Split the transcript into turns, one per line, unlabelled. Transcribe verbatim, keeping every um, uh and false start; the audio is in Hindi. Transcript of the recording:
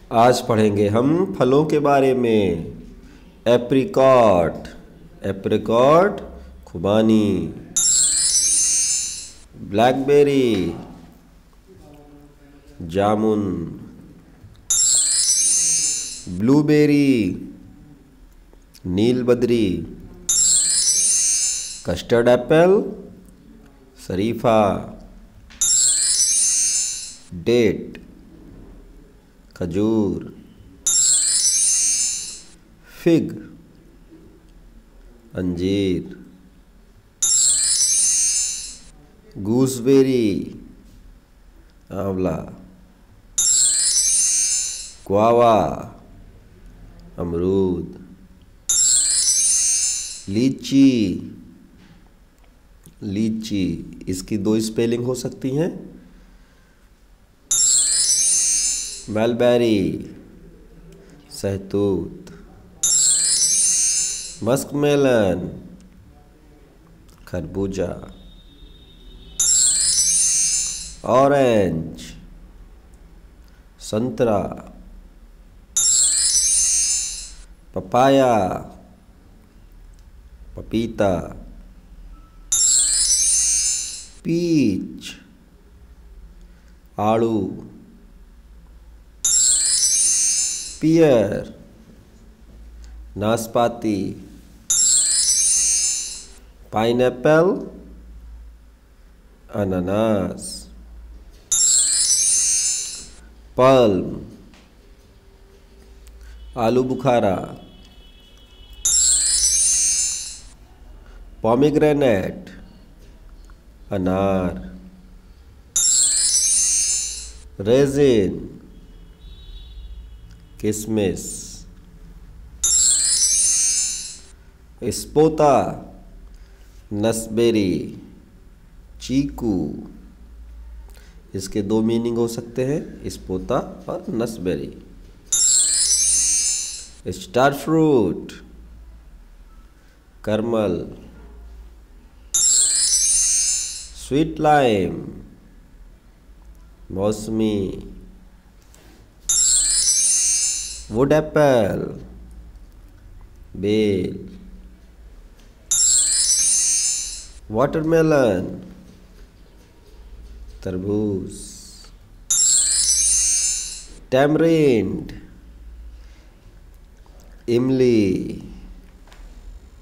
आज पढ़ेंगे हम फलों के बारे में। एप्रिकॉट, एप्रिकॉट खुबानी। ब्लैकबेरी, जामुन। ब्लूबेरी, नीलबदरी। कस्टर्ड एप्पल, शरीफा। डेट, खजूर। फिग, अंजीर। गूसबेरी, आंवला। गुआवा, अमरूद। लीची, लीची इसकी दो स्पेलिंग हो सकती हैं। मलबेरी, सहतूत। मस्कमेलन, खरबूजा। ऑरेंज, संतरा। पपाया, पपीता। पीच, आड़ू। पियर, नाशपाती। पाइनएप्पल, अनानास। पल्म, आलू बुखारा। पोमीग्रेनेट, अनार। रेजिन, किशमिश। स्पोता, नसबेरी। चीकू, इसके दो मीनिंग हो सकते हैं, स्पोता और नसबेरी। स्टार फ्रूट, करमल। स्वीट लाइम, मौसमी। वुड एप्पल, बेल। वाटरमेलन, तरबूज। टैमरिंड, इमली।